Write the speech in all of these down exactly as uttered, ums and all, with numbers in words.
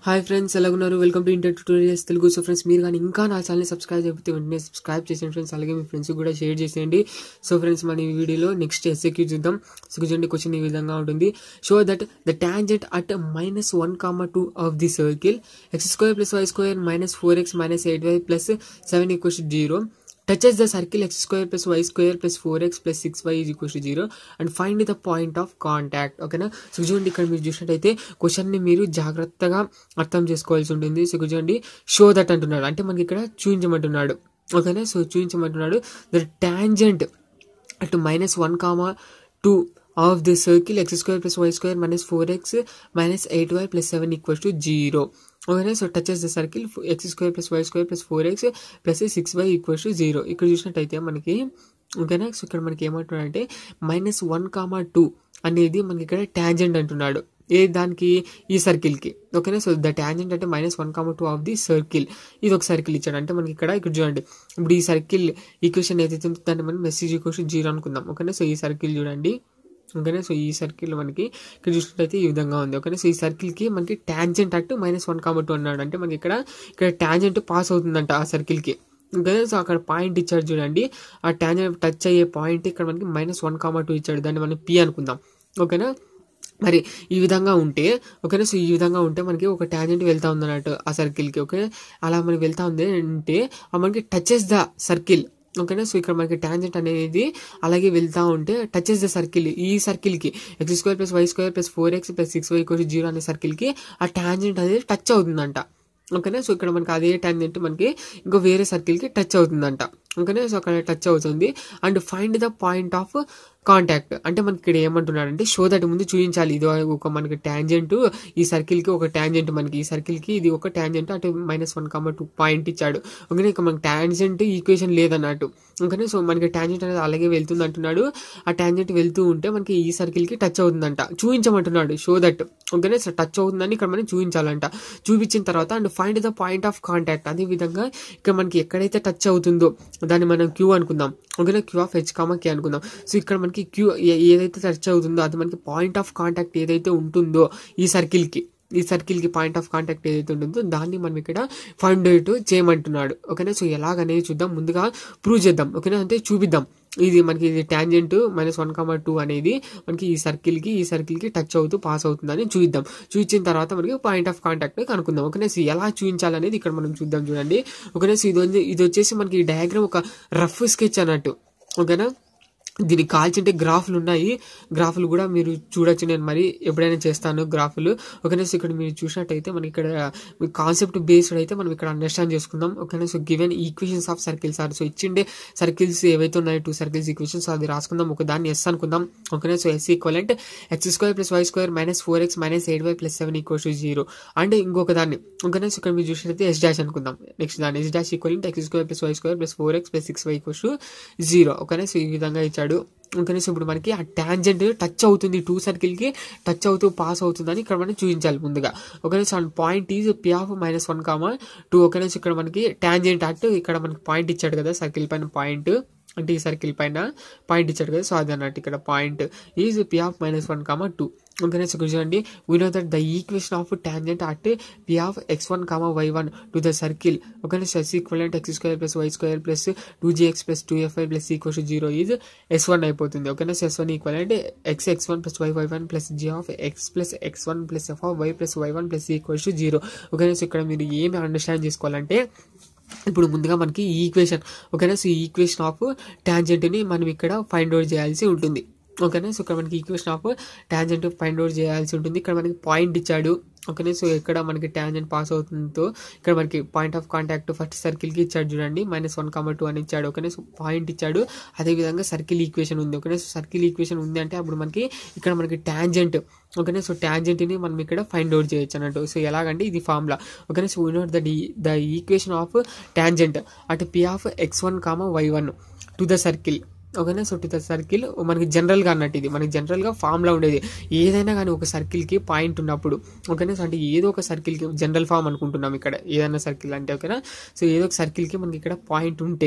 Hi friends, ఎలా ఉన్నారు? Welcome to inter tutorials Telugu. So friends, మీరు కానీ ఇంకా నా ఛానల్ని సబ్స్క్రైబ్ చేయకపోతే వెంటనే సబ్స్క్రైబ్ చేసేయండి ఫ్రెండ్స్. అలాగే మీ ఫ్రెండ్స్ కూడా షేర్ చేసేయండి. సో ఫ్రెండ్స్, మన ఈ వీడియోలో నెక్స్ట్ ఎస్ఏక్యూ చూద్దాం. సో చూడండి, క్వశ్చన్ ఈ విధంగా ఉంటుంది. Show that the tangent at minus one comma two of the circle X square plus why square minus four x minus eight y plus seven equals to zero touches the circle x square plus y square plus four x plus six y is equals to zero and find the point of contact. ఓకేనా? So చూడండి, ఇక్కడ మీరు చూసినట్టయితే క్వశ్చన్ని మీరు జాగ్రత్తగా అర్థం చేసుకోవాల్సి ఉంటుంది. సో చూడండి, షో దట్ అంటున్నాడు, అంటే మనకి ఇక్కడ చూపించమంటున్నాడు. ఓకేనా? సో చూపించమంటున్నాడు the tangent at minus one comma two of the circle x square plus y square minus four x minus eight y plus seven equals to zero. Okay, so touches the circle x square plus y square plus four x plus six y equals to zero. ఇక్కడ చూసినట్టయితే మనకి ఓకేనా, so ఇక్కడ మనకి ఏమంటున్నాడంటే minus one comma two అనేది మనకి ఇక్కడ టాంజెంట్ అంటున్నాడు. ఏ దానికి? ఈ సర్కిల్కి. ఓకేనా? సో ద టాంజెంట్ అంటే minus one comma two of the circle. ఇది ఒక సర్కిల్ ఇచ్చాడు, అంటే మనకి ఇక్కడ ఇక్కడ చూడండి, ఇప్పుడు ఈ సర్కిల్ ఈక్వేషన్ ఏదైతే ఉందో దాన్ని మనం మెసేజ్ ఈక్వేషన్ జీరో అనుకుందాం. ఓకేనా? సో ఈ సర్కిల్ చూడండి. ఓకేనా? సో ఈ సర్కిల్ మనకి ఇక్కడ చూసినట్టయితే ఈ విధంగా ఉంది. ఓకేనా? సో ఈ సర్కిల్కి మనకి tangent at minus one comma two అన్నాడు, అంటే మనకి ఇక్కడ ఇక్కడ టాంజెంట్ పాస్ అవుతుందంట ఆ సర్కిల్కి. ఓకేనా? సో అక్కడ పాయింట్ ఇచ్చాడు చూడండి, ఆ టాంజెంట్ టచ్ అయ్యే పాయింట్ ఇక్కడ మనకి మైనస్ వన్ కామా టూ ఇచ్చాడు, దాన్ని మనం పి అనుకుందాం. ఓకేనా? మరి ఈ విధంగా ఉంటే ఓకేనా, సో ఈ విధంగా ఉంటే మనకి ఒక టాంజెంట్ వెళ్తా ఉంది అన్నట్టు ఆ సర్కిల్కి. ఓకే, అలా మనకి వెళ్తా ఉంది అంటే మనకి టచెస్ ద సర్కిల్. ఓకేనా? సో ఇక్కడ మనకి టాంజెంట్ అనేది అలాగే వెళ్తా ఉంటే టచెస్ ద సర్కిల్, ఈ సర్కిల్కి x square plus why square plus four X plus six why equals zero అనే సర్కిల్కి ఆ టాంజెంట్ అనేది టచ్ అవుతుందంట. ఓకేనా? సో ఇక్కడ మనకి అదే టాంజెంట్ మనకి ఇంకో వేరే సర్కిల్కి టచ్ అవుతుందంట. ఓకేనా? సో అక్కడ టచ్ అవుతుంది. And find the point of contact, అంటే మనకి ఇక్కడ ఏమంటున్నాడంటే షో దట్ ముందు చూపించాలి. ఇది ఒక మనకి టాంజెంట్, ఈ సర్కిల్కి ఒక టాంజెంట్, మనకి ఈ సర్కిల్కి ఇది ఒక tangent, at minus one comma two point ఇచ్చాడు. ఓకేనా? ఇక మనకి టాంజెంట్ ఈక్వేషన్ లేదన్నట్టు. ఓకేనా? సో మనకి టాంజెంట్ అనేది అలాగే వెళ్తుంది అంటున్నాడు. ఆ టాంజెంట్ వెళ్తూ ఉంటే మనకి ఈ సర్కిల్కి టచ్ అవుతుందంట, చూపించమంటున్నాడు. షో దట్ ఓకేనా, సో టచ్ అవుతుందని ఇక్కడ మనం చూపించాలంట. చూపించిన తర్వాత and find the point of contact, అదే విధంగా ఇక్కడ మనకి ఎక్కడైతే టచ్ అవుతుందో దాన్ని మనం క్యూ అనుకుందాం. ఓకేనా? Q of H comma K అనుకుందాం. సో ఇక్కడ మనకి క్యూ ఏదైతే టచ్ అవుతుందో అది మనకి పాయింట్ ఆఫ్ కాంటాక్ట్ ఏదైతే ఉంటుందో ఈ సర్కిల్కి, ఈ సర్కిల్కి పాయింట్ ఆఫ్ కాంటాక్ట్ ఏదైతే ఉంటుందో దాన్ని మనం ఇక్కడ ఫైండ్ అవుట్ చేయమంటున్నాడు. ఓకేనా? సో ఎలాగనేది చూద్దాం, ముందుగా ప్రూవ్ చేద్దాం. ఓకేనా? అంటే చూపిద్దాం, ఇది మనకి ఇది tangent minus one comma two అనేది మనకి ఈ సర్కిల్కి ఈ సర్కిల్కి టచ్ అవుతూ పాస్ అవుతుందని చూద్దాం. చూపించిన తర్వాత మనకి పాయింట్ ఆఫ్ కాంటాక్ట్ కనుక్కుందాం. ఓకేనా? సో ఎలా చూపించాలనేది ఇక్కడ మనం చూద్దాం. చూడండి. ఓకేనా? సో ఇది ఇది వచ్చేసి మనకి ఈ డయాగ్రామ్ ఒక రఫ్ స్కెచ్ అన్నట్టు. ఓకేనా? దీనికి కాల్చింటే గ్రాఫ్లు ఉన్నాయి, గ్రాఫ్లు కూడా మీరు చూడొచ్చు. నేను మరి ఎప్పుడైనా చేస్తాను గ్రాఫ్లు. ఓకేనా? సో ఇక్కడ మీరు చూసినట్టయితే మనకి ఇక్కడ కాన్సెప్ట్ బేస్డ్ అయితే మనం ఇక్కడ అండర్స్టాండ్ చేసుకుందాం. ఓకేనా? So given equations of circles are, so ఇచ్చిండే సర్కిల్స్ ఏవైతే ఉన్నాయో టూ సర్కిల్స్ ఈక్వేషన్స్ అది రాసుకుందాం. ఒక దాన్ని ఎస్ అనుకుందాం. ఓకేనా? So S equivalent X square plus why square minus four x minus eight y plus seven equals to zero. And ఇంకొక దాన్ని ఓకేనా, సో ఇక్కడ మీరు చూసినట్టయితే ఎస్ డాష్ అనుకుందాం. నెక్స్ట్ దాన్ని S dash equivalent X square plus why square plus four X plus six why equals to zero. ఓకేనా? So ఈ విధంగా ఇచ్చాడు. ఓకేనా? సో ఇప్పుడు మనకి ఆ టాంజెంట్ టచ్ అవుతుంది, టూ సర్కిల్కి టచ్ అవుతూ పాస్ అవుతుందని ఇక్కడ మనం చూపించాలి ముందుగా. ఓకేనా? So point is P of minus one comma two. ఓకేనా? సో ఇక్కడ మనకి టాంజెంట్ అట్ ఇక్కడ మనకి పాయింట్ ఇచ్చాడు కదా సర్కిల్ పైన, పాయింట్ అంటే ఈ సర్కిల్ పైన పాయింట్ ఇచ్చాడు కదా, సో అది అన్నట్టు ఇక్కడ point is P of minus one comma two. ఓకేనా? సో చూడండి, we know that the equation of tangent at P of x one comma why one to the circle. ఓకేనా? So S equivalent X square plus why square plus two g x plus two f y plus equals to zero is S one అయిపోతుంది. ఓకేనా? So S one equivalent x x one plus y y one plus g of x plus x one plus f of y plus y one plus equals to zero. ఓకేనా? So ఇక్కడ మీరు ఏమి understand చేసుకోవాలంటే ఇప్పుడు ముందుగా మనకి ఈ equation ఓకేనా, సో ఈ ఈక్వేషన్ ఆఫ్ టాంజెంట్ని మనం ఇక్కడ ఫైండ్ అవుట్ చేయాల్సి ఉంటుంది. ఓకేనా? సో ఇక్కడ మనకి equation of tangent find out చేయాల్సి ఉంటుంది. ఇక్కడ మనకి పాయింట్ ఇచ్చాడు. ఓకేనా? సో ఎక్కడ మనకి టాంజెంట్ పాస్ అవుతుందో ఇక్కడ మనకి పాయింట్ ఆఫ్ కాంటాక్ట్ ఫస్ట్ సర్కిల్కి ఇచ్చాడు చూడండి, మైనస్ వన్ కామా టూ అని ఇచ్చాడు. ఓకేనా? సో పాయింట్ ఇచ్చాడు, అదేవిధంగా సర్కిల్ ఈక్వేషన్ ఉంది. ఓకేనా? సో సర్కిల్ ఈక్వేషన్ ఉంది అంటే అప్పుడు మనకి ఇక్కడ మనకి టాంజెంట్ ఓకేనా, సో టాంజెంట్ని మనం ఇక్కడ ఫైండ్ అవుట్ చేయొచ్చు అన్నట్టు. సో ఎలాగంటే ఇది ఫార్ములా. ఓకేనా? So we note the the equation of tangent at P of x one comma why one to the circle. ఓకేనా? సో టు ద సర్కిల్ మనకి జనరల్గా అన్నట్టు ఇది మనకి జనరల్గా ఫామ్లో ఉండేది. ఏదైనా కానీ ఒక సర్కిల్కి పాయింట్ ఉన్నప్పుడు ఓకేనా, సో అంటే ఏదో ఒక సర్కిల్కి జనరల్ ఫామ్ అనుకుంటున్నాం ఇక్కడ, ఏదైనా సర్కిల్ అంటే ఓకేనా, సో ఏదో ఒక సర్కిల్కి మనకి ఇక్కడ పాయింట్ ఉంటే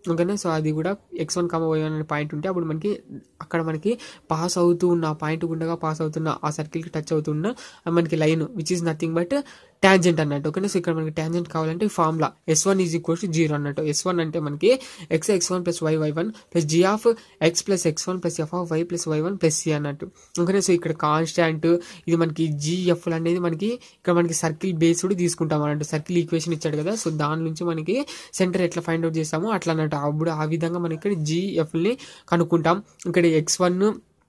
ఓకేనా. సో అది కూడా x one comma why one అనే పాయింట్ ఉంటే అప్పుడు మనకి అక్కడ మనకి పాస్ అవుతూ ఉన్న పాయింట్ గుండగా పాస్ అవుతున్న ఆ సర్కిల్కి టచ్ అవుతున్న మనకి line which is nothing but tangent అన్నట్టు. ఓకేనా. సో ఇక్కడ మనకి ట్యాంజెంట్ కావాలంటే formula S one is equals to zero అన్నట్టు. ఎస్ వన్ అంటే మనకి x x one plus y y one plus g of x plus x one plus f of y plus y one plus c అన్నట్టు. ఓకేనా. So ఇక్కడ constant ఇది మనకి GF అనేది మనకి ఇక్కడ మనకి సర్కిల్ బేస్డ్ తీసుకుంటాం అన్నట్టు. సర్కిల్ ఈక్వేషన్ ఇచ్చాడు కదా, సో దాని నుంచి మనకి సెంటర్ ఎట్లా ఫైండ్ అవుట్ చేస్తామో అట్లా అన్నట్టు. అప్పుడు ఆ విధంగా మనకి ఇక్కడ జిఎఫ్ని కనుక్కుంటాం. ఇక్కడ ఎక్స్ వన్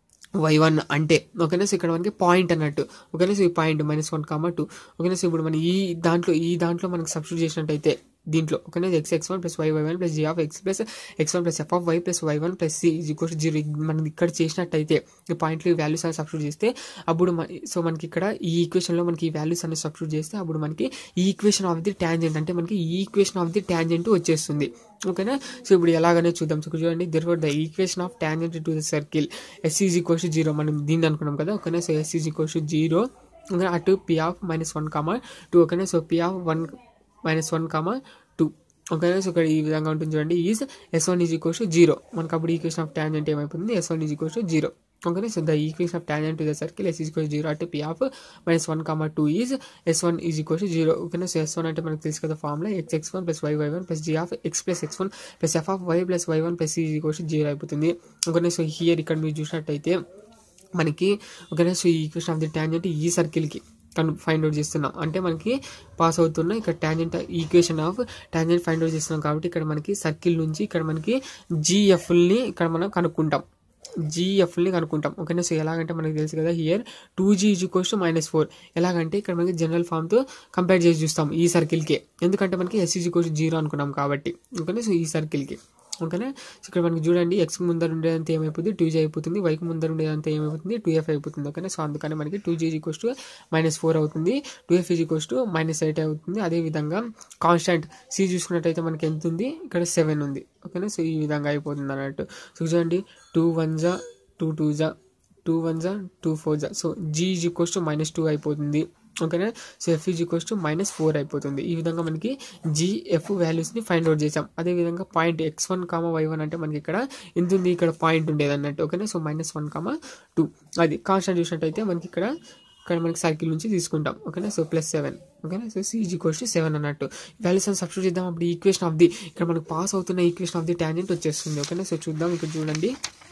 వై వన్ అంటే ఓకేనా. సో ఇక్కడ మనకి పాయింట్ అన్నట్టు. ఓకేనా. సో ఈ point minus one comma two. ఓకేనా. సో ఇప్పుడు మనం ఈ దాంట్లో ఈ దాంట్లో మనకి సబ్స్టిట్యూట్ చేసినట్టయితే దీంట్లో ఓకేనా x x one plus y y one plus g of x plus x one plus f of y plus y one plus C is equals zero. మనం ఇక్కడ చేసినట్టయితే ఈ పాయింట్లు వాల్యూస్ అని సబ్స్టిట్యూట్ చేస్తే అప్పుడు సో మనకి ఇక్కడ ఈ ఈక్వేషన్లో మనకి ఈ వాల్యూస్ అనేది సబ్స్టిట్యూట్ చేస్తే అప్పుడు మనకి ఈ ఈక్వేషన్ ఆఫ్ ది ట్యాంజెంట్ అంటే మనకి ఈ ఈక్వేషన్ ఆఫ్ ది ట్యాంజెంట్ వచ్చేస్తుంది. ఓకేనా. సో ఇప్పుడు ఎలాగనే చూద్దాం. సో చూడండి therefore the equation of tangent to the circle S is equals to zero. మనం దీన్ని అనుకున్నాం కదా. ఓకేనా. So S is equals to zero. ఓకేనా. At P of minus one comma two. ఓకేనా. So P of one minus one comma two. ఓకేనా. So ఇక్కడ ఈ విధంగా ఉంటుంది చూడండి. Is S one is equals to zero. మనకు అప్పుడు ఈక్వేషన్ ఆఫ్ ట్యాంజెంట్ ఏమైపోతుంది S one is equals to zero. ఓకేనా. So the equation of tangent to the circle S is equals zero at P of minus one comma two is S one is equals to zero. ఓకేనా. So S one అంటే మనకు తెలుసు కదా formula x x one plus y y one plus g of x plus x one plus f of y plus y one plus C is equals to zero అయిపోతుంది. ఓకేనా. So here ఇక్కడ మీరు చూసినట్టయితే మనకి ఓకేనా. సో ఈ equation of the tangent ఈ సర్కిల్కి కను ఫైండ్ అవుట్ చేస్తున్నాం అంటే మనకి పాస్ అవుతున్న ఇక్కడ tangent equation of tangent find out చేస్తున్నాం కాబట్టి ఇక్కడ మనకి సర్కిల్ నుంచి ఇక్కడ మనకి జిఎఫ్ని ఇక్కడ మనం కనుక్కుంటాం. జిఎఫ్ని కనుక్కుంటాం. ఓకేనా. సో ఎలాగంటే మనకి తెలుసు కదా here two g is equals to minus four. ఎలాగంటే ఇక్కడ మనకి జనరల్ ఫామ్తో కంపేర్ చేసి చూస్తాం ఈ సర్కిల్కి. ఎందుకంటే మనకి ఎస్ ఈజ్ ఈక్వల్స్ జీరో అనుకున్నాం కాబట్టి. ఓకేనా. సో ఈ సర్కిల్కి ఓకేనా. సో ఇక్కడ మనకి చూడండి ఎక్స్కి ముందర ఉండేదంతా ఏమైపోతుంది టూ జీ అయిపోతుంది, వైకి ముందర ఉండేదంతా ఏమైపోతుంది టూ ఎఫ్ అయిపోతుంది. ఓకేనా. సో అందుకని మనకి two g equals to minus four అవుతుంది, two f is equals to minus eight అవుతుంది. అదేవిధంగా కాన్స్టాంట్ సి చూసుకున్నట్టయితే మనకి ఎంత ఉంది ఇక్కడ సెవెన్ ఉంది. ఓకేనా. సో ఈ విధంగా అయిపోతుంది అన్నట్టు. సో చూడండి టూ వన్ జా టూ టూ జా టూ వన్ జా టూ ఫోర్ జా. So g is equals to minus two అయిపోతుంది. ఓకేనా. So f is equals to minus four అయిపోతుంది. ఈ విధంగా మనకి జిఎఫ్ వాల్యూస్ని ఫైండ్ అవుట్ చేసాం. అదేవిధంగా point X one comma why one అంటే మనకి ఇక్కడ ఎంత ఉంది ఇక్కడ పాయింట్ ఉండేది అన్నట్టు. ఓకేనా. So minus one comma two అది కాన్స్టాంట్ చూసినట్టయితే మనకి ఇక్కడ ఇక్కడ మనకి సర్కిల్ నుంచి తీసుకుంటాం. ఓకేనా. So plus seven. ఓకేనా. So c is equals to seven అన్నట్టు. వాల్యూస్ అని సబ్స్టిట్యూట్ చేద్దాం. అప్పుడు ఈక్వేషన్ ఆఫ్ ది ఇక్కడ మనకు పాస్ అవుతున్న ఈక్వేషన్ ఆఫ్ ది ట్యాంజెంట్ వచ్చేస్తుంది. ఓకేనా. సో చూద్దాం ఇక్కడ చూడండి.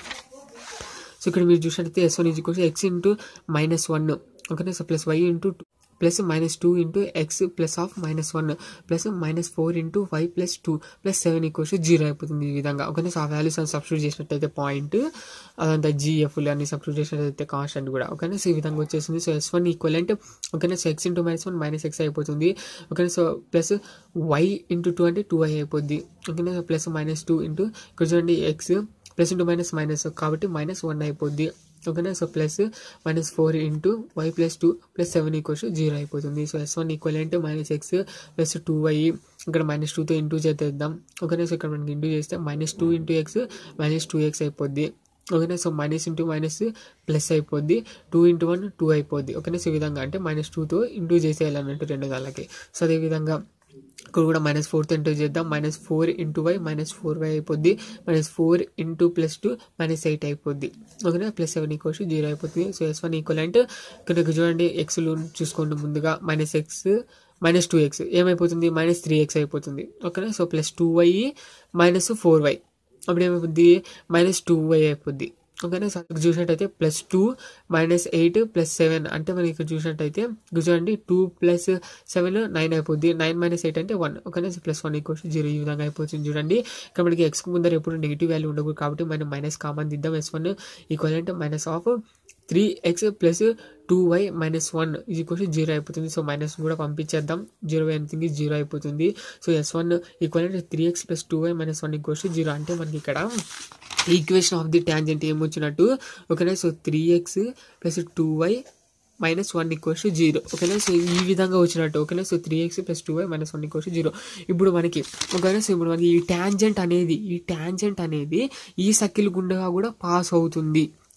సో ఇక్కడ మీరు చూసినట్టయితే S one is equals x into minus one. ఓకేనా. So plus y into plus minus two into x plus of minus one plus minus four into y plus two plus seven equals zero అయిపోతుంది ఈ విధంగా. ఓకేనా. So ఆ values అని substitute చేసినట్టయితే point అదంతా జిఎఫ్లు అన్ని సబ్స్టిట్యూట్ చేసినట్టయితే కాన్స్టెంట్ కూడా. ఓకేనా. సో ఈ విధంగా వచ్చేసింది. సో ఎస్ వన్ ఈక్వలెంట్ ఓకేనా. So x into minus one minus x అయిపోతుంది. ఓకేనా. So plus y into two అంటే టూ వై అయిపోద్ది. ఓకేనా. So plus minus two into ఇక్కడ చూడండి x plus into minus minus కాబట్టి మైనస్ వన్ అయిపోద్ది. ఓకేనా. So plus minus four into y plus two plus seven equals zero అయిపోతుంది. So S one equivalent minus x plus two y ఇక్కడ minus టూతో into చేద్దాం. ఓకేనా. సో ఇక్కడ మనకి ఇంటూ చేస్తే minus two into x minus two x అయిపోద్ది. ఓకేనా. So minus into minus plus అయిపోద్ది, టూ ఇంటూ వన్ టూ అయిపోద్ది. ఓకేనా. సో ఈ విధంగా అంటే మైనస్ టూతో ఇంటూ చేసేయాలన్నట్టు రెండు దానికి. సో అదేవిధంగా ఇక్కడ కూడా మైనస్ ఫోర్తో ఇంటూ చేద్దాం. Minus four into y minus four y అయిపోద్ది. Minus four into plus two minus eight అయిపోద్ది. ఓకేనా. ప్లస్ సెవెన్ ఈక్వల్స్ జీరో అయిపోతుంది. సో ఎస్ వన్ ఈక్వల్ అంటే ఇక్కడ చూడండి ఎక్స్లు చూసుకోండి ముందుగా minus x minus two x ఏమైపోతుంది మైనస్ త్రీ ఎక్స్ అయిపోతుంది. ఓకేనా. So plus two why minus four y అప్పుడు ఏమైపోద్ది మైనస్ టూ వై అయిపోద్ది. ఓకేనా. సో ఇక్కడ చూసినట్టయితే plus two minus eight plus seven అంటే మనకి ఇక్కడ చూసినట్టయితే చూడండి టూ ప్లస్ సెవెన్ నైన్ అయిపోద్ది. నైన్ మైనస్ ఎయిట్ అంటే వన్. ఓకేనా. So plus one equals zero ఈ విధంగా అయిపోతుంది చూడండి. ఇక్కడ మనకి ఎక్స్కి ముందర ఎప్పుడు నెగిటివ్ వాల్యూ ఉండకూడదు కాబట్టి మనం మైనస్ కామన్ దిద్దాం. ఎస్ వన్ ఈక్వల్ అంటే minus of three X plus two why minus one ఇది ఈక్వల్స్ జీరో అయిపోతుంది. సో మైనస్ కూడా పంపించేద్దాం. జీరో ఎనిథింగ్ జీరో అయిపోతుంది. సో ఎస్ వన్ ఈక్వల్ అంటే three X plus two why minus one equals zero అంటే మనకి ఇక్కడ ఈక్వేషన్ ఆఫ్ ది ట్యాంజెంట్ ఏమొచ్చినట్టు. ఓకేనా. So three X plus two why minus one equals zero. ఓకేనా. సో ఈ విధంగా వచ్చినట్టు. ఓకేనా. So three X plus two why minus one equals zero. ఇప్పుడు మనకి ఓకేనా. సో ఇప్పుడు మనకి ఈ ట్యాంజెంట్ అనేది ఈ ట్యాంజెంట్ అనేది ఈ సర్కిల్ గుండగా కూడా పాస్ అవుతుంది.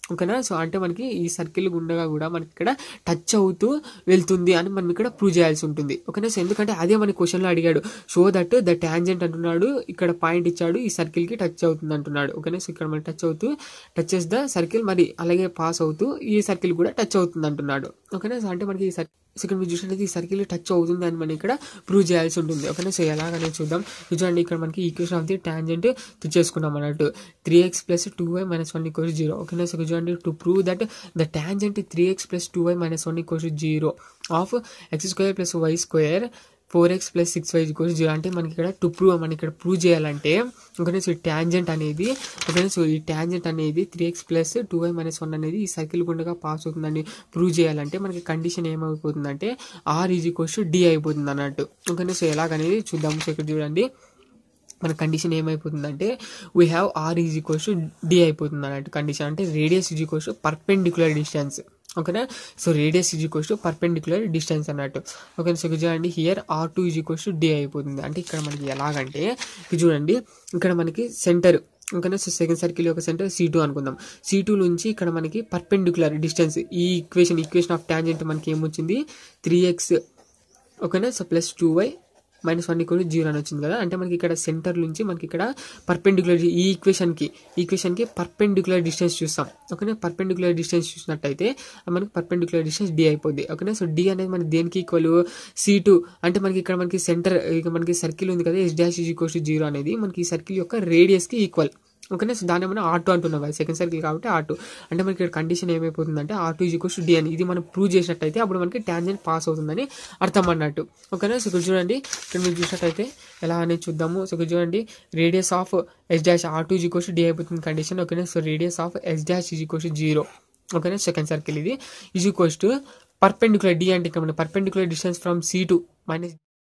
ఓకేనా. సో అంటే మనకి ఈ సర్కిల్ గుండగా కూడా మనకి ఇక్కడ టచ్ అవుతూ వెళ్తుంది అని మనం ఇక్కడ ప్రూవ్ చేయాల్సి ఉంటుంది. ఓకేనా. సో ఎందుకంటే అదే మన క్వశ్చన్లో అడిగాడు. షో దట్ ద ట్యాంజెంట్ అంటున్నాడు, ఇక్కడ పాయింట్ ఇచ్చాడు, ఈ సర్కిల్కి టచ్ అవుతుంది అంటున్నాడు. ఓకేనా. సో ఇక్కడ మనకి టచ్ అవుతూ టచెస్ ద సర్కిల్, మరి అలాగే పాస్ అవుతూ ఈ సర్కిల్ కూడా టచ్ అవుతుంది అంటున్నాడు. ఓకేనా. సో అంటే మనకి ఈ సర్కిల్ సో ఇక్కడ మీరు చూసినట్లయితే ఈ సర్కిల్ టచ్ అవుతుంది అని మనం ఇక్కడ ప్రూవ్ చేయాల్సి ఉంటుంది. ఓకేనా. సో ఎలాగనేది చూద్దాం. చూడండి ఇక్కడ మనకి ఈక్వేషన్ ఆఫ్ ది ట్యాంజెంట్ తెచ్చేసుకున్నాం అన్నట్టు. Three X plus two why minus one equals zero. ఓకేనా. సో చూడండి to prove that the tangent three X plus two why minus one equals zero of X square plus why square four X plus six why equals zero. అంటే మనకి ఇక్కడ to prove మనం ఇక్కడ prove చేయాలంటే ఓకేనా. So ఈ tangent అనేది ఓకేనా. సో ఈ ట్యాంజెంట్ అనేది three X plus two why minus one అనేది ఈ సర్కిల్ గుండగా పాస్ అవుతుందని ప్రూవ్ చేయాలంటే మనకి కండిషన్ ఏమైపోతుందంటే R is equals to D అయిపోతుంది అన్నట్టు. ఓకేనా. సో ఎలాగనేది చూద్దాము. సో ఇక్కడ చూడండి మన కండిషన్ ఏమైపోతుందంటే we have R is equals to D అయిపోతుంది అన్నట్టు కండిషన్. అంటే radius is equals to perpendicular distance. ఓకేనా. So radius is equals to perpendicular distance అన్నట్టు. ఓకే. సో చూడండి here R two is equals to D అయిపోతుంది. అంటే ఇక్కడ మనకి ఎలాగంటే చూడండి ఇక్కడ మనకి సెంటర్ ఓకేనా. సో సెకండ్ సర్కిల్ యొక్క సెంటర్ సి టూ అనుకుందాం. సి టూ నుంచి ఇక్కడ మనకి పర్పెండిక్యులర్ డిస్టెన్స్ ఈ ఈక్వేషన్ ఈక్వేషన్ ఆఫ్ ట్యాంజెంట్ మనకి ఏమొచ్చింది త్రీ ఎక్స్ ఓకేనా. So plus two why minus one equal zero అని వచ్చింది కదా. అంటే మనకి ఇక్కడ సెంటర్ నుంచి మనకి ఇక్కడ పర్పెండిక్యులర్ ఈ ఈక్వేషన్కి ఈక్వేషన్కి పర్పెండిక్యులర్ డిస్టెన్స్ చూస్తాం. ఓకేనా. పర్పెండిక్యులర్ డిస్టెన్స్ చూసినట్టయితే మనకి పర్పెండిక్యులర్ డిస్టెన్స్ డి అయిపోద్ది. ఓకేనా. సో డి అనేది మనకి దేనికి ఈక్వల్ సి టూ. అంటే మనకి ఇక్కడ మనకి సెంటర్ ఇక మనకి సర్కిల్ ఉంది కదా S dash is equals to zero అనేది మనకి ఈ సర్కిల్ యొక్క రేడియస్కి ఈక్వల్. ఓకేనా. సో దాన్ని మనం ఆర్ టూ అంటున్నాం కదా సెకండ్ సర్కిల్ కాబట్టి ఆర్ టూ. అంటే మనకి ఇక్కడ కండిషన్ ఏమైపోతుందంటే R two is equals to D అని ఇది మనం ప్రూవ్ చేసినట్టయితే అప్పుడు మనకి ట్యాంజెంట్ పాస్ అవుతుందని అర్థం అన్నట్టు. ఓకేనా. సో ఇక్కడ చూడండి ఇక్కడ మీరు చూసినట్టయితే ఎలా అనేది చూద్దాము. సో ఇక్కడ చూడండి radius of S dash R two is equals to D అయిపోతుంది కండిషన్. ఓకేనా. So radius of S dash is equals to zero. ఓకేనా. సెకండ్ సర్కిల్ ఇది is equals to perpendicular D అంటే ఇక్కడ perpendicular distance from C two minus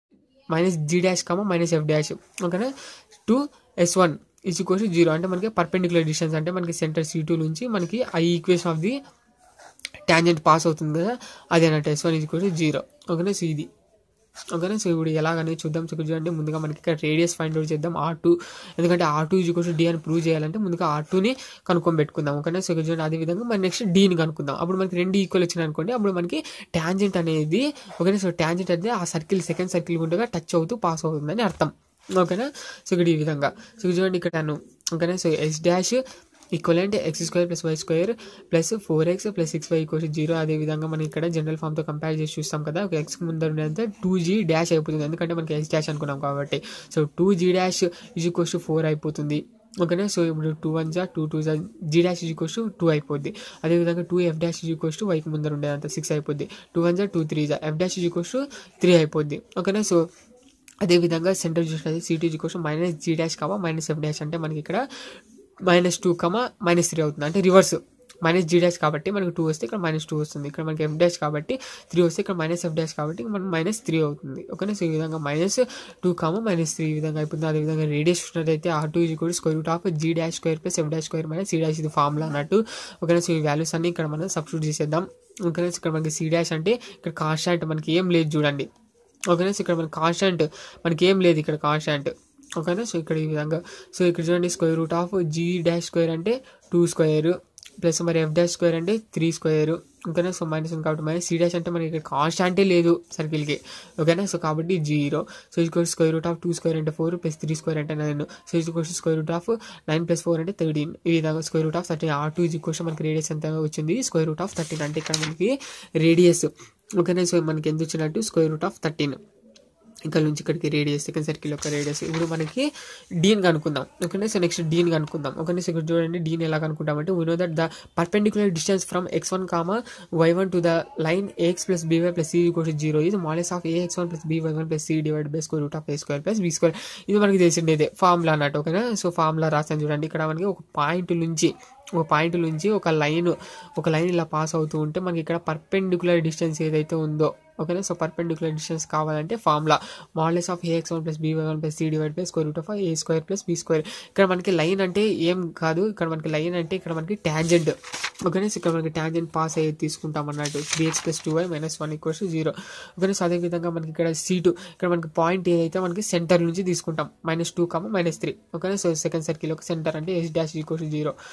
minus G dash comma minus F dash ఓకేనా to S one is equals to zero. అంటే మనకి perpendicular distance అంటే మనకి center C two నుంచి మనకి ఆ equation of the tangent pass అవుతుంది కదా అది అన్నట్టు S one is equals to zero. ఓకేనా. సో ఇది ఓకేనా. సో ఇప్పుడు ఎలాగనేది చూద్దాం. సో చూడండి ముందుగా మనకి ఇక్కడ రేడియస్ ఫైండ్ అవుట్ చేద్దాం ఆర్ టూ. ఎందుకంటే R two is equals to D అని ప్రూవ్ చేయాలంటే ముందుగా ఆర్ టూని కనుక్కొని పెట్టుకుందాం. ఓకేనా. సో చూడండి అదేవిధంగా మనం నెక్స్ట్ డీని కనుక్కుందాం. అప్పుడు మనకి రెండు ఈక్వల్ వచ్చినాయి అనుకోండి అప్పుడు మనకి ట్యాంజెంట్ అనేది ఓకేనా. సో ట్యాంజెంట్ అనేది ఆ సర్కిల్ సెకండ్ సర్కిల్ గుండగా టచ్ అవుతూ పాస్ అవుతుందని అర్థం. ఓకేనా. సో ఇక్కడ ఈ విధంగా సో చూడండి ఇక్కడ నేను ఓకేనా. So S dash equivalent X square plus why square plus four X plus six why equals zero. అదేవిధంగా మనం ఇక్కడ జనరల్ ఫామ్తో కంపేర్ చేసి చూస్తాం కదా ఒక ఎక్స్ ముందర ఉండేంత టూ జీ డాష్ అయిపోతుంది ఎందుకంటే మనకి ఎక్స్ డాష్ అనుకున్నాం కాబట్టి. So two G dash is equals to four అయిపోతుంది. ఓకేనా. సో ఇప్పుడు టూ వన్ జా టూ టూ జా G dash is equals to two అయిపోద్ది. అదేవిధంగా two F dash is equals to వైకి ముందర ఉండేదంత సిక్స్ అయిపోద్ది. టూ వన్ జా టూ త్రీ జా F dash is equals to three అయిపోద్ది. ఓకేనా. సో అదేవిధంగా సెంటర్ చూసినది C two is equals to minus G dash comma minus F dash అంటే మనకి ఇక్కడ minus two comma minus three అవుతుంది. అంటే రివర్స్ మైనస్ జీ డాష్ కాబట్టి మనకి టూ వస్తే ఇక్కడ మైనస్ టూ వస్తుంది. ఇక్కడ మనకి ఎఫ్ డాష్ కాబట్టి త్రీ వస్తే ఇక్కడ మైనస్ ఎఫ్ డాష్ కాబట్టి మనకి మైనస్ త్రీ అవుతుంది. ఓకేనా. సో ఈ విధంగా minus two comma minus three ఈ విధంగా అయిపోతుంది. అదేవిధంగా రేడియస్ చూసినట్టయితే R two is equal to square root of G dash square plus F dash square minus C dash ఇది ఫార్ములా అన్నట్టు. ఓకేనా. సో ఈ వాల్యూస్ అన్ని ఇక్కడ మనం సబ్స్టిట్యూట్ చేసేద్దాం. ఓకేనా. ఇక్కడ మనకి సి డాష్ అంటే ఇక్కడ కాన్స్టాంట్ మనకి ఏం లేదు చూడండి. ఓకేనా. సో ఇక్కడ మనకి కాన్స్టాంట్ మనకి ఏం లేదు ఇక్కడ కాన్స్టాంట్. ఓకేనా. సో ఇక్కడ ఈ విధంగా సో ఇక్కడ చూడండి square root of G dash square అంటే టూ స్క్వేర్ ప్లస్ మరి ఎఫ్ డాష్ స్క్వేర్ అంటే త్రీ స్క్వేర్. ఓకేనా. సో మైనస్ వన్ కాబట్టి మైనస్ సి డాష్ అంటే మనకి ఇక్కడ కాన్స్టాంటే లేదు సర్కిల్కి. ఓకేనా. సో కాబట్టి zero. So equal square root of two square అంటే ఫోర్ ప్లస్ త్రీ స్క్వేర్ అంటే nine. So equal square root of nine plus four అంటే థర్టీన్. ఈ విధంగా square root of thirteen are two is equal మనకి radius ఎంత వచ్చింది square root of thirteen అంటే ఇక్కడ మనకి రేడియస్. ఓకేనా. సో మనకి ఎంత వచ్చినట్టు స్క్వేర్ రూట్ ఆఫ్ థర్టీన్ ఇక్కడ నుంచి ఇక్కడికి రేడియస్ సెకండ్ సర్కిల్ యొక్క రేడియస్. ఇప్పుడు మనకి డీన్ కనుక్కుందాం. ఓకేనా. సో నెక్స్ట్ డీన్ కనుక్కుందాం. ఓకేనా. సో ఇక్కడ చూడండి డీన్ ఎలా కనుక్కుంటామంటే we know that the perpendicular distance from X one comma why one to the line A X plus B Y plus C equal to zero is modulus of A X one plus B Y one plus C divide by square root of A square plus B square. ఇది మనకి తెలిసిండేదే formula అన్నట్టు. ఓకేనా. So formula రాసాను చూడండి. ఇక్కడ మనకి ఒక point నుంచి ఒక పాయింట్ నుంచి ఒక లైన్ ఒక లైన్ ఇలా పాస్ అవుతూ ఉంటే మనకి ఇక్కడ పర్పెండిక్యులర్ డిస్టెన్స్ ఏదైతే ఉందో ఓకేనా. సో పర్పెండిక్యులర్ డిస్టెన్స్ కావాలంటే formula modulus of A X one plus B Y one plus C divide by square root of A square plus B square. ఇక్కడ మనకి లైన్ అంటే ఏం కాదు ఇక్కడ మనకి లైన్ అంటే ఇక్కడ మనకి ట్యాంజెంట్. ఓకేనా. సో ఇక్కడ మనకి ట్యాంజెంట్ పాస్ అయ్యేది తీసుకుంటాం అన్నట్టు three X plus two why minus one equals to zero. ఓకేనా. సో అదేవిధంగా మనకి ఇక్కడ సి టూ ఇక్కడ మనకి పాయింట్ ఏదైతే మనకి సెంటర్ నుంచి తీసుకుంటాం minus two comma minus three. ఓకేనా. సో సెకండ్ సర్కిల్ ఒక సెంటర్ అంటే S dash equals to zero. Okay.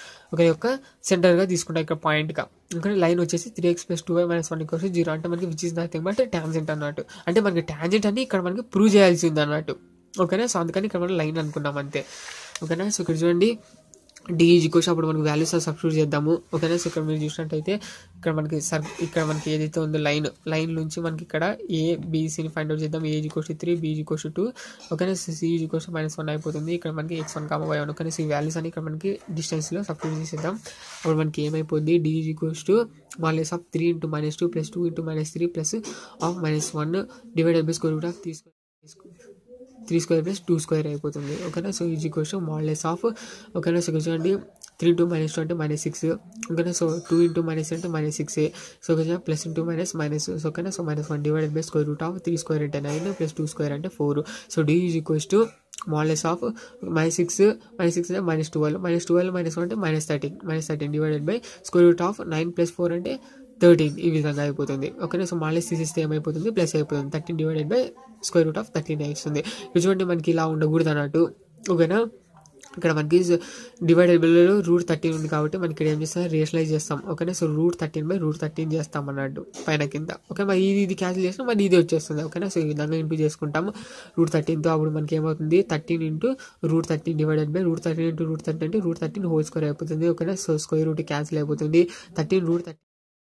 యొక్క సెంటర్గా తీసుకుంటాం ఇక్కడ పాయింట్గా. ఇంకా లైన్ వచ్చేసి three X plus two why minus one equals zero అంటే మనకి which is nothing but tangent అన్నట్టు. అంటే మనకి టాంజెంట్ అని ఇక్కడ మనకి ప్రూవ్ చేయాల్సి ఉంది అన్నట్టు. ఓకేనా. సో అందుకని ఇక్కడ మనం లైన్ అనుకున్నాం అంతే. ఓకేనా. సో ఇక్కడ చూడండి డి ఈజ్ ఈక్వల్స్ అప్పుడు మనకి వాల్యూస్ సబ్స్టిట్యూట్ చేద్దాము. ఓకేనా. సో ఇక్కడ మీరు చూసినట్టయితే ఇక్కడ మనకి సర్ ఇక్కడ మనకి ఏదైతే ఉందో లైన్ లైన్ నుంచి మనకి ఇక్కడ ఏ బీసీని ఫైండ్ అవుట్ చేద్దాం. A is equals to three, B is equals to two. ఓకేనా. C is equals minus one అయిపోతుంది. ఇక్కడ మనకి X one comma why one. ఓకేనా. సో ఈ వాల్యూస్ అని ఇక్కడ మనకి డిస్టెన్స్లో సబ్స్టిట్యూట్ చేసేద్దాం. అప్పుడు మనకి ఏమైపోద్ది, D is equals to modulus of three into minus two plus two into minus three plus of minus one divided by square root of three square three square plus two square అయిపోతుంది. ఓకేనా. So is equals to modulus of ఓకేనా. So చూడండి three into minus two అంటే minus six. ఓకేనా. So two into minus అంటే minus six. So ఓకేనా plus into minus minus. So ఓకేనా. So minus one divided by square root of three square అంటే nine plus two square అంటే four. So D is equals to modulus of minus six minus six అంటే minus twelve minus twelve minus one అంటే minus thirteen minus thirteen divided by square root of nine plus four అంటే thirteen. ఈ విధంగా అయిపోతుంది. ఓకేనా. So మాలెస్ తీసేస్తే ఏమైపోతుంది, plus అయిపోతుంది. Thirteen divided by square root of thirteen వస్తుంది. చూడండి మనకి ఇలా ఉండకూడదు అన్నట్టు. ఓకేనా. ఇక్కడ మనకి డివైడబుల్లో రూట్ థర్టీన్ ఉంది కాబట్టి మనకి ఇక్కడ ఏం చేస్తాం, రియలైజ్ చేస్తాం. ఓకేనా. So root thirteen by root thirteen చేస్తాం అన్నట్టు పైన కింద. ఓకే. మరి ఇది ఇది క్యాన్సిల్ చేసినా మరి ఇది వచ్చేస్తుంది. ఓకేనా. సో ఈ విధంగా ఇంటూ చేసుకుంటాము రూట్ థర్టీన్తో. అప్పుడు మనకి ఏమవుతుంది, thirteen into root thirteen divided by root thirteen into root thirteen అంటే రూట్ థర్టీన్ హోల్ స్క్వేర్ అయిపోతుంది. ఓకేనా. సో స్క్వేర్ రూట్ క్యాన్సిల్ అయిపోతుంది. Thirteen root thirteen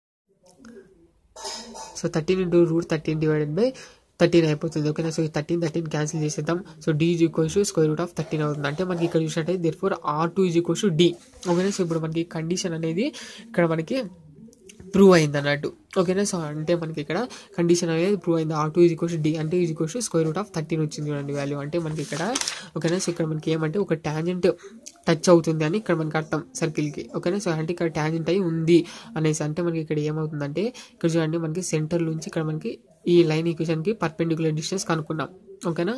so thirteen into root thirteen divided by thirteen అయిపోతుంది. ఓకేనా. So ఈ thirteen thirteen cancel చేసేద్దాం. So D is equals to square root of thirteen అవుతుంది. అంటే మనకి ఇక్కడ చూసినట్టయితే therefore R two is equals to D. ఓకేనా. సో ఇప్పుడు మనకి కండిషన్ అనేది ఇక్కడ మనకి ప్రూవ్ అయింది అన్నట్టు. ఓకేనా. సో అంటే మనకి ఇక్కడ కండిషన్ అనేది ప్రూవ్ అయింది. R two is equals D అంటే is equals to square root of thirteen వచ్చింది చూడండి వాల్యూ. అంటే మనకి ఇక్కడ ఓకేనా. సో ఇక్కడ మనకి ఏమంటే ఒక టాంజెంట్ టచ్ అవుతుంది అని ఇక్కడ మనకి అర్థం సర్కిల్కి. ఓకేనా. సో అంటే ఇక్కడ టాంజెంట్ అయి ఉంది అనేసి. అంటే మనకి ఇక్కడ ఏమవుతుందంటే ఇక్కడ చూడండి మనకి సెంటర్ నుంచి ఇక్కడ మనకి ఈ లైన్ ఈక్వేషన్కి పర్పెండిక్యులర్ డిస్టెన్స్ కనుక్కున్నాం. ఓకేనా.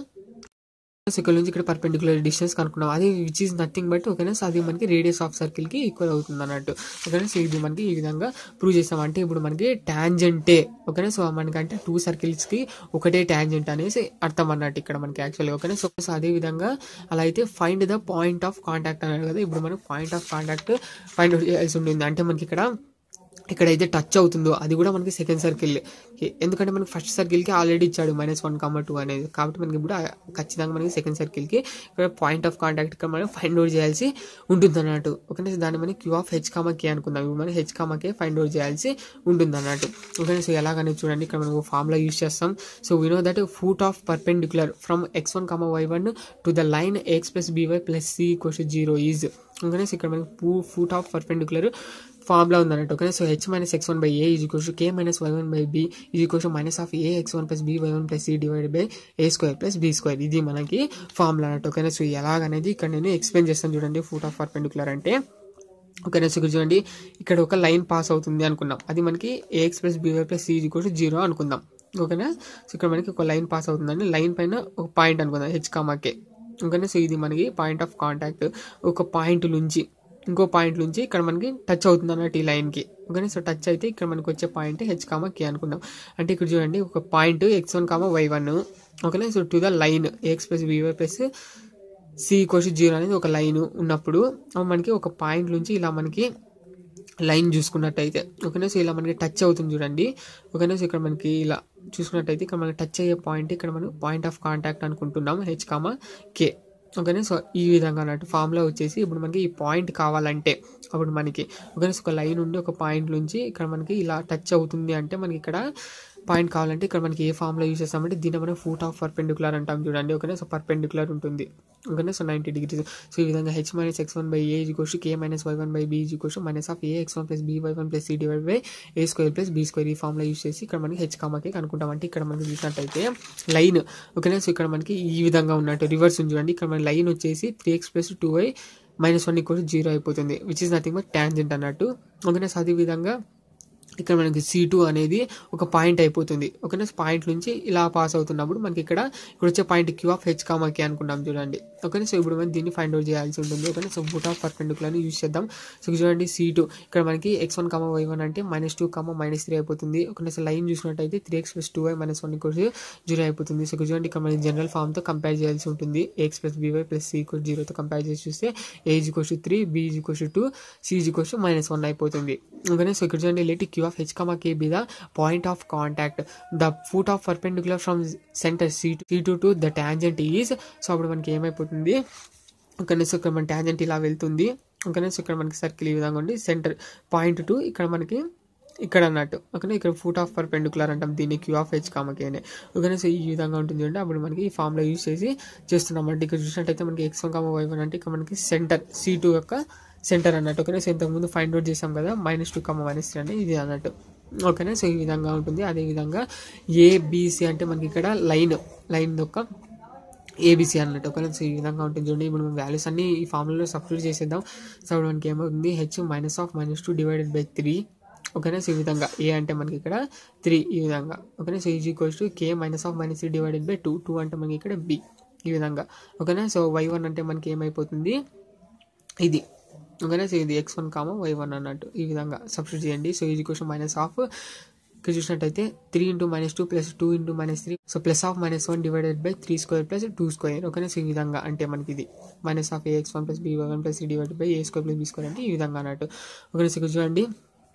సో ఇక్కడ నుంచి ఇక్కడ పర్పెండిక్యులర్ డిస్టెన్స్ కనుక్కున్నాం. అది విచ్ ఈజ్ నథింగ్ బట్ ఓకేనా. సో అది మనకి రేడియస్ ఆఫ్ సర్కిల్కి ఈక్వల్ అవుతుంది అన్నట్టు. ఓకేనా. సో ఇది మనకి ఈ విధంగా ప్రూవ్ చేస్తాం. అంటే ఇప్పుడు మనకి టాంజెంటే. ఓకేనా. సో మనకంటే టూ సర్కిల్స్కి ఒకటే టాంజెంట్ అనేసి అర్థం అన్నట్టు ఇక్కడ మనకి యాక్చువల్గా. ఓకేనా. సో సో అదే విధంగా అలా అయితే find the point of contact అన్నారు కదా. ఇప్పుడు మనకు point of contact find out చేయాల్సి ఉంటుంది. అంటే మనకి ఇక్కడ ఎక్కడైతే టచ్ అవుతుందో అది కూడా మనకి సెకండ్ సర్కిల్. ఎందుకంటే మనకి ఫస్ట్ సర్కిల్కి ఆల్రెడీ ఇచ్చాడు మైనస్ వన్ కామా టూ అనేది. కాబట్టి మనకి ఇప్పుడు ఖచ్చితంగా మనకి సెకండ్ సర్కిల్కి ఇక్కడ పాయింట్ ఆఫ్ కాంటాక్ట్ ఇక్కడ మనం ఫైండ్ అవుట్ చేయాల్సి ఉంటుంది అన్నట్టు. ఓకేనా. దాన్ని మనం Q of H comma K అనుకుందాం. ఇప్పుడు మనం H comma K find out చేయాల్సి ఉంటుంది అన్నట్టు. ఓకేనా. సో ఎలాగనేది చూడండి ఇక్కడ మనం ఫార్ములా యూస్ చేస్తాం. So we know that foot of perpendicular from X one comma why one to the line X plus B Y plus C equals to zero is. ఓకేనా. సో ఇక్కడ మనకి ఫూట్ ఆఫ్ పర్పెండిక్యులర్ ఫార్ములా ఉందన్నట్టు. Okay. So H minus X one by A is equals to K minus Y one by B is equals to minus of A X one plus B Y one plus C divide by A square plus B square. ఇది మనకి formula అన్నట్టు. ఓకేనా. So ఎలాగనేది ఇక్కడ నేను explain చేస్తాను చూడండి. Foot of perpendicular అంటే ఓకేనా. సో ఇక్కడ చూడండి ఇక్కడ ఒక లైన్ పాస్ అవుతుంది అనుకున్నాం. అది మనకి A X plus B Y plus C is equals to zero అనుకుందాం. ఓకేనా. సో ఇక్కడ మనకి ఒక లైన్ పాస్ అవుతుందండి. లైన్ పైన ఒక పాయింట్ అనుకుందాం హెచ్ కామాకే. ఓకేనా. సో ఇది మనకి పాయింట్ ఆఫ్ కాంటాక్ట్. ఒక పాయింట్ నుంచి ఇంకో పాయింట్ నుంచి ఇక్కడ మనకి టచ్ అవుతుంది అన్నట్టు ఈ లైన్కి. ఓకేనా. సో టచ్ అయితే ఇక్కడ మనకి వచ్చే పాయింట్ హెచ్ కామా కే అనుకుందాం. అంటే ఇక్కడ చూడండి ఒక point X one comma why one. ఓకేనా. So to the line A X plus B Y plus C equals to zero అనేది ఒక లైన్ ఉన్నప్పుడు మనకి ఒక పాయింట్ నుంచి ఇలా మనకి లైన్ చూసుకున్నట్టయితే ఓకేనా. సో ఇలా మనకి టచ్ అవుతుంది చూడండి. ఓకేనా. సో ఇక్కడ మనకి ఇలా చూసుకున్నట్టయితే ఇక్కడ మనకి టచ్ అయ్యే పాయింట్ ఇక్కడ మనం పాయింట్ ఆఫ్ కాంటాక్ట్ అనుకుంటున్నాం హెచ్ కామా కే. ఓకేనా. సో ఈ విధంగా అన్నట్టు ఫార్ములా వచ్చేసి ఇప్పుడు మనకి ఈ పాయింట్ కావాలంటే అప్పుడు మనకి ఓకేనా. సో ఒక లైన్ ఉండి ఒక పాయింట్ నుంచి ఇక్కడ మనకి ఇలా టచ్ అవుతుంది అంటే మనకి ఇక్కడ పాయింట్ కావాలంటే ఇక్కడ మనకి ఏ ఫార్ములా యూస్ చేస్తామంటే దీన్ని మనం ఫూట్ ఆఫ్ పర్పెండిక్యులర్ అంటాం చూడండి. ఓకేనా. సో పర్పెండిక్యులర్ ఉంటుంది. ఓకేనా. So ninety degrees. సో ఈ విధంగా H minus X one by A is equals to K minus Y one by B is equals to minus of A X one plus B Y one plus C divide by A square plus B square. ఈ formula use చేసి ఇక్కడ మనకి H కామాకే కనుక్కుంటాం. అంటే ఇక్కడ మనకి చూసినట్టయితే line ఓకేనా. So ఇక్కడ మనకి ఈ విధంగా ఉన్నట్టు రివర్స్ ఉంది చూడండి. ఇక్కడ మన లైన్ వచ్చేసి three X plus two why minus one equal zero అయిపోతుంది which is nothing but tangent అన్నట్టు. ఓకేనా. సో అదే విధంగా ఇక్కడ మనకి సి టూ అనేది ఒక పాయింట్ అయిపోతుంది. ఓకేనా, పాయింట్ నుంచి ఇలా పాస్ అవుతున్నప్పుడు మనకి ఇక్కడ ఇక్కడ వచ్చే point Q of H comma K అనుకున్నాం చూడండి. ఓకేనా, సో ఇప్పుడు మనం దీన్ని ఫైండ్ అవుట్ చేయాల్సి ఉంటుంది. ఓకేనా, సో ఫుట్ ఆఫ్ పర్పెండిక్యులర్ని యూజ్ చేద్దాం. సో చూడండి సి టూ ఇక్కడ మనకి X one comma why one అంటే minus two comma minus three అయిపోతుంది. ఓకేనా, సో లైన్ చూసినట్టయితే three X plus two why minus one equals zero అయిపోతుంది. సో చూడండి ఇక్కడ మనకి జనరల్ ఫామ్తో కంపేర్ చేయాల్సి ఉంటుంది. X plus B Y plus C equal జీరోతో కంపేర్ చేసి చూస్తే A is equals three, B is equals two, C is equals minus one అయిపోతుంది. ఓకేనా, సో ఇక్కడ చూడండి let Q of H comma K B the point of contact, the foot of perpendicular from center C two to the tangent is. So అప్పుడు మనకి ఏమైపోతుంది, ఓకేనా, so ఇక్కడ మన ట్యాంజెంట్ ఇలా వెళ్తుంది. ఓకేనా, సో ఇక్కడ మనకి సర్కిల్ ఈ విధంగా ఉంది. సెంటర్ పాయింట్ టు ఇక్కడ మనకి ఇక్కడ అన్నట్టు. ఓకేనా, ఇక్కడ ఫుట్ ఆఫ్ పర్పెండిక్యులర్ అంటాం దీన్ని, క్యూ ఆఫ్ హెచ్ కామకేనే. ఓకేనా, సో ఈ విధంగా ఉంటుంది చూడండి. అప్పుడు మనకి ఈ ఫార్ములా యూజ్ చేసి చేస్తున్నాం అంటే ఇక్కడ చూసినట్టయితే మనకి X one comma why one అంటే ఇక్కడ మనకి సెంటర్ సి టూ యొక్క సెంటర్ అన్నట్టు. ఓకేనా, సో ఇంతకుముందు ఫైండ్ అవుట్ చేసాం కదా minus two comma minus three అంటే ఇది అన్నట్టు. ఓకేనా, సో ఈ విధంగా ఉంటుంది. అదేవిధంగా ఏబిసి అంటే మనకి ఇక్కడ లైన్ లైన్ యొక్క ఏబిసి అన్నట్టు. ఓకేనా, సో ఈ విధంగా ఉంటుంది చూడండి. ఇప్పుడు మనం వాల్యూస్ అన్ని ఈ ఫార్ములాలో సబ్స్టిట్యూట్ చేసేద్దాం. సో ఇప్పుడు మనకి ఏమవుతుంది, H minus of minus two divided by three. ఓకేనా, సో ఈ విధంగా ఏ అంటే మనకి ఇక్కడ త్రీ ఈ విధంగా. ఓకేనా, so is equals to K minus of minus three divided by two. Two అంటే మనకి ఇక్కడ బి ఈ విధంగా. ఓకేనా, సో వై వన్ అంటే మనకి ఏమైపోతుంది ఇది. ఓకేనా, సో ఇది X one comma why one అన్నట్టు. ఈ విధంగా సబ్స్టిట్యూట్ చేయండి. So is equals minus of ఇక్కడ చూసినట్టయితే three into minus two plus two into minus three. So plus of minus one divided by three square plus two square. ఓకేనా, so ఈ విధంగా అంటే మనకి ఇది minus of A X one plus B Y one plus three divided by A square plus B square అంటే ఈ విధంగా అన్నట్టు. ఓకేనా, సో ఇక్కడ చూడండి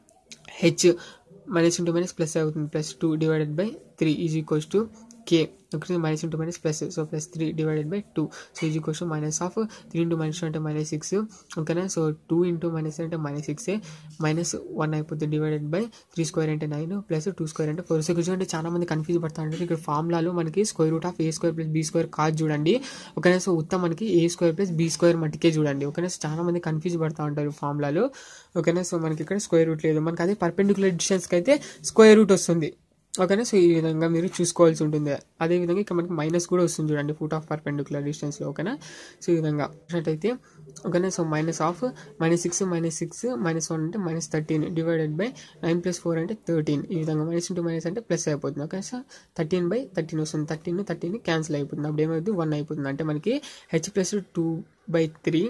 H minus into minus plus అవుతుంది. Plus two divided by three is equals to K. Okay, minus into minus plus, so plus three divided by two. So is equals to minus of three into minus two అంటే minus six. ఓకేనా, so two into minus అంటే minus six, minus one అయిపోతుంది divided by three square అంటే nine plus two square అంటే four. So అంటే చాలా మంది confuse పడతా ఉంటారు. ఇక్కడ ఫార్ములాలో మనకి square root of A square plus B square కాదు చూడండి. ఓకేనా, సో ఉత్తం మనకి A square plus B square మట్టికే చూడండి. ఓకేనా, సో చాలా మంది కన్ఫ్యూజ్ పడతా ఉంటారు ఫార్ములాలో. ఓకేనా, సో మనకి ఇక్కడ స్క్వేర్ రూట్ లేదు. మనకి అదే పర్పెండిక్యులర్ డిస్టెన్స్కి అయితే స్క్వేర్ రూట్ వస్తుంది. ఓకేనా, సో ఈ విధంగా మీరు చూసుకోవాల్సి ఉంటుంది. అదేవిధంగా ఇక్కడ మనకి మైనస్ కూడా వస్తుంది చూడండి ఫుట్ ఆఫ్ పర్పెండిక్యులర్ డిస్టెన్స్లో. ఓకేనా, సో ఈ విధంగా చూసినట్టయితే ఓకేనా, so minus of minus six minus six minus one అంటే minus thirteen divided by nine plus four అంటే థర్టీన్. ఈ విధంగా మైనస్ ఇంటూ మైనస్ అంటే ప్లస్ అయిపోతుంది. Okay, so thirteen by thirteen వస్తుంది. థర్టీన్ థర్టీన్ క్యాన్సిల్ అయిపోతుంది. అప్పుడు ఏమైంది, వన్ అయిపోతుంది. అంటే మనకి H plus two by three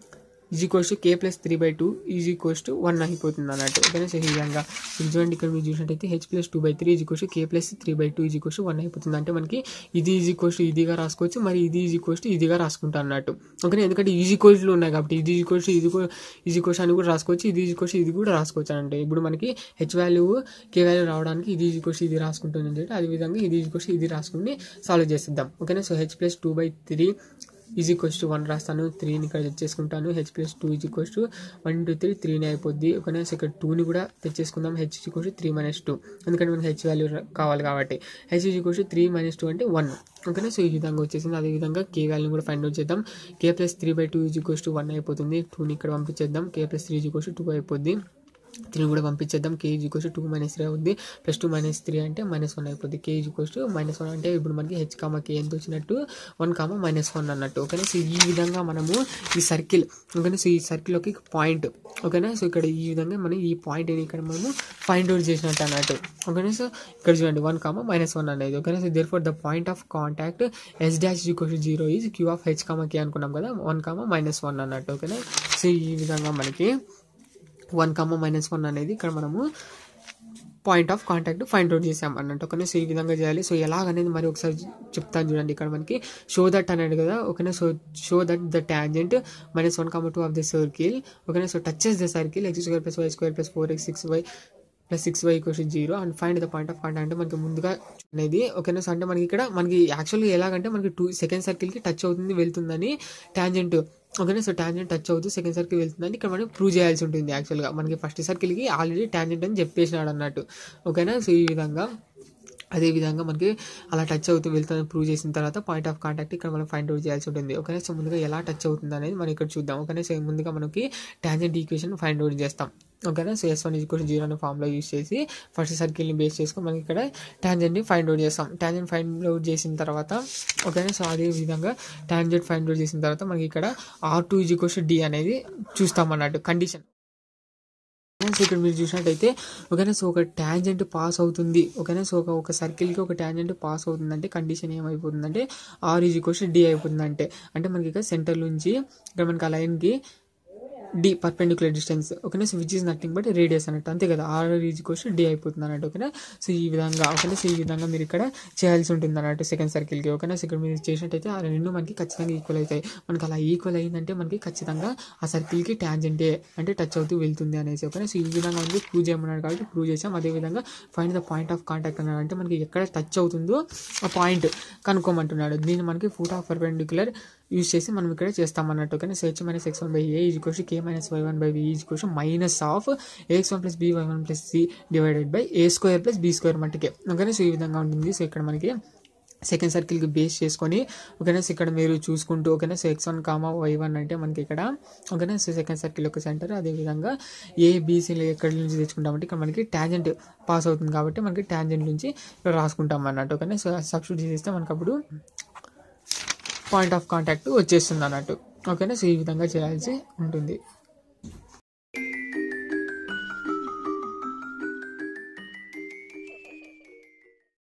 is equals to K plus three by two is equals to one అయిపోతుంది అన్నట్టు. ఓకేనా, సో ఈ విధంగా చూడండి ఇక్కడ మీరు చూసినట్టయితే H plus two by three is equals to K plus three by two is equals to one అయిపోతుంది. అంటే మనకి ఇది ఈజ్ ఈక్వల్స్ టు ఇదిగా రాసుకోవచ్చు, మరి ఇది ఈజ్ ఈక్వల్స్ టు ఇదిగా రాసుకుంటాం అన్నట్టు. ఓకేనా, ఎందుకంటే ఈజ్ ఈక్వల్స్లో ఉన్నాయి కాబట్టి ఇది ఈజ్ ఈక్వల్స్ టు ఇది ఈజ్ ఈక్వల్స్ అని కూడా రాసుకోవచ్చు, ఇది ఈజ్ ఈక్వల్స్ ఇది కూడా రాసుకోవచ్చు అంటే. ఇప్పుడు మనకి హెచ్ వాల్యూ కే వాల్యూ రావడానికి ఇది ఈజ్ ఈక్వల్స్ ఇది రాసుకుంటుంది అంటే అదేవిధంగా ఇది ఈజ్ ఈక్వల్స్ ఇది రాసుకుని సాల్వ్ చేసేద్దాం. ఓకేనా, so H plus two by three is equals to one రాస్తాను, త్రీని ఇక్కడ తెచ్చేసుకుంటాను. H plus two is equals to one two three త్రీని అయిపోద్ది. ఓకేనా, సో ఇక్కడ టూని కూడా తెచ్చేసుకుందాం. H is equals to three minus two, ఎందుకంటే మనకి హెచ్ వాల్యూ కావాలి కాబట్టి. H is equals to three minus two అంటే వన్. ఓకేనా, సో ఈ విధంగా వచ్చేసింది. అదేవిధంగా కే వాల్యూని కూడా ఫైండ్ అవుట్ చేద్దాం. K plus three by two is equals to one అయిపోతుంది. టూని ఇక్కడ పంపించేద్దాం. K plus three is equals to two అయిపోద్ది. త్రీ కూడా పంపించేద్దాం. K is equals two minus three అవుద్ది. ప్లస్ టూ మైనస్ త్రీ అంటే మైనస్ వన్ అయిపోద్ది. K is equals to minus one అంటే ఇప్పుడు మనకి హెచ్ కామా కే ఎంత వచ్చినట్టు వన్ కామా మైనస్ వన్ అన్నట్టు. ఓకేనా, సో ఈ విధంగా మనము ఈ సర్కిల్ ఓకేనా, సో ఈ సర్కిల్లోకి పాయింట్ ఓకేనా, సో ఇక్కడ ఈ విధంగా మనం ఈ పాయింట్ ఇక్కడ మనము ఫైండ్ అవుట్ చేసినట్టు అన్నట్టు. ఓకేనా, సో ఇక్కడ చూడండి వన్ కామా మైనస్ వన్ అనేది. ఓకేనా, so therefore the point of contact S dash is equals to zero is Q of H comma K అనుకున్నాం కదా, వన్ కామా మైనస్ వన్ అన్నట్టు. ఓకేనా, సో ఈ విధంగా మనకి వన్ కామా మైనస్ వన్ అనేది ఇక్కడ మనము point of contact find out చేసాం అన్నట్టు. ఓకేనా, సో ఈ విధంగా చేయాలి. సో ఎలాగనేది మరి ఒకసారి చెప్తాను చూడండి. ఇక్కడ మనకి షో దట్ అనేది కదా. ఓకేనా, so show that the tangent minus one comma two of the circle. ఓకేనా, so touches the circle X square plus why square plus four X six Y plus six why equals zero and find the point of contact అంటే మనకి ముందుగా అనేది. ఓకేనా, so అంటే మనకి ఇక్కడ మనకి యాక్చువల్గా ఎలాగంటే మనకి టూ సెకండ్ సర్కిల్కి టచ్ అవుతుంది వెళ్తుందని టాంజెంట్. ఓకేనా, సో టాంజెంట్ టచ్ అవుతూ సెకండ్ సర్కిల్ వెళ్తుందని ఇక్కడ మనం ప్రూవ్ చేయాల్సి ఉంటుంది. యాక్చువల్గా మనకి ఫస్ట్ సర్కిల్కి ఆల్రెడీ టాంజెంట్ అని చెప్పేసినాడు అన్నట్టు. ఓకేనా, సో ఈ విధంగా అదేవిధంగా మనకి అలా టచ్ అవుతూ వెళ్తుందని ప్రూవ్ చేసిన తర్వాత పాయింట్ ఆఫ్ కాంటాక్ట్ ఇక్కడ మనం ఫైండ్ అవుట్ చేయాల్సి ఉంటుంది. ఓకేనా, సో ముందుగా ఎలా టచ్ అవుతుంది అనేది మనం ఇక్కడ చూద్దాం. ఓకేనా, సో ముందుగా మనకి టాంజెంట్ ఈక్వేషన్ ఫైండ్ అవుట్ చేస్తాం. ఓకేనా, so S one equal zero అనే ఫార్ములా యూస్ చేసి ఫస్ట్ సర్కిల్ని బేస్ చేసుకొని మనకి ఇక్కడ టాంజెంట్ని ఫైండ్ అవుట్ చేస్తాం. టాంజెంట్ ఫైండ్ అవుట్ చేసిన తర్వాత ఓకేనా, సో అదే విధంగా టాంజెంట్ ఫైండ్ అవుట్ చేసిన తర్వాత మనకి ఇక్కడ R two is equals D అనేది చూస్తాం అన్నట్టు కండిషన్. సో ఇక్కడ మీరు చూసినట్టయితే ఓకేనా, సో ఒక ట్యాంజెంట్ పాస్ అవుతుంది ఓకేనా. సో ఒక ఒక సర్కిల్కి ఒక ట్యాంజెంట్ పాస్ అవుతుందంటే కండిషన్ ఏమైపోతుందంటే ఆర్ ఈజ్ ఈక్వల్స్ డి అయిపోతుంది. అంటే అంటే మనకి ఇక్కడ సెంటర్ నుంచి ఇక్కడ మనకి ఆ లైన్కి డి పర్పెండిక్యులర్ డిస్టెన్స్ ఓకేనా. So which is nothing but radius అన్నట్టు, అంతే కదా. ఆర్ ఈజ్ ఈక్వల్స్ డి అయిపోతుంది అన్నట్టు ఓకేనా. సో ఈ విధంగా ఓకేనా, సో ఈ విధంగా మీరు ఇక్కడ చేయాల్సి ఉంటుంది అన్నట్టు సెకండ్ సర్కిల్కి ఓకేనా. సో ఇక్కడ మీరు చేసినట్టయితే ఆ రెండు మనకి ఖచ్చితంగా ఈక్వల్ అవుతాయి. మనకి అలా ఈక్వల్ అయిందంటే మనకి ఖచ్చితంగా ఆ సర్కిల్కి ట్యాంజెంటే అంటే టచ్ అవుతూ వెళ్తుంది అనేసి ఓకేనా. సో ఈ విధంగా మనకి ప్రూవ్ చేయమన్నాడు కాబట్టి ప్రూవ్ చేసాం. అదేవిధంగా find the point of contact అన్నాడు, అంటే మనకి ఎక్కడ టచ్ అవుతుందో ఆ పాయింట్ కనుక్కోమంటున్నాడు. దీన్ని మనకి ఫుట్ ఆఫ్ పర్పెండిక్యులర్ యూజ్ చేసి మనం ఇక్కడ చేస్తామన్నట్టు ఓకేనా. So H minus X one by A is equals K minus Y one by B is equals minus of A X one plus B Y one plus C divided by A square plus B square మట్టికే ఓకేనా. So ఈ విధంగా ఉంటుంది. So ఇక్కడ మనకి second సర్కిల్కి base చేసుకొని ఓకేనా. So ఇక్కడ మీరు చూసుకుంటూ ఓకేనా, so X one comma why one అంటే మనకి ఇక్కడ ఓకేనా. సో సెకండ్ సర్కిల్ యొక్క సెంటర్, అదేవిధంగా ఏ బీసీలు ఎక్కడి నుంచి తెచ్చుకుంటామంటే ఇక్కడ మనకి ట్యాంజెంట్ పాస్ అవుతుంది కాబట్టి మనకి ట్యాంజెంట్ నుంచి ఇక్కడ రాసుకుంటాం అన్నట్టు ఓకేనా. సో సబ్స్టిట్యూట్ చేస్తే మనకు అప్పుడు పాయింట్ ఆఫ్ కాంటాక్ట్ వచ్చేస్తుంది అన్నట్టు ఓకేనా. సో ఈ విధంగా చేయాల్సి ఉంటుంది.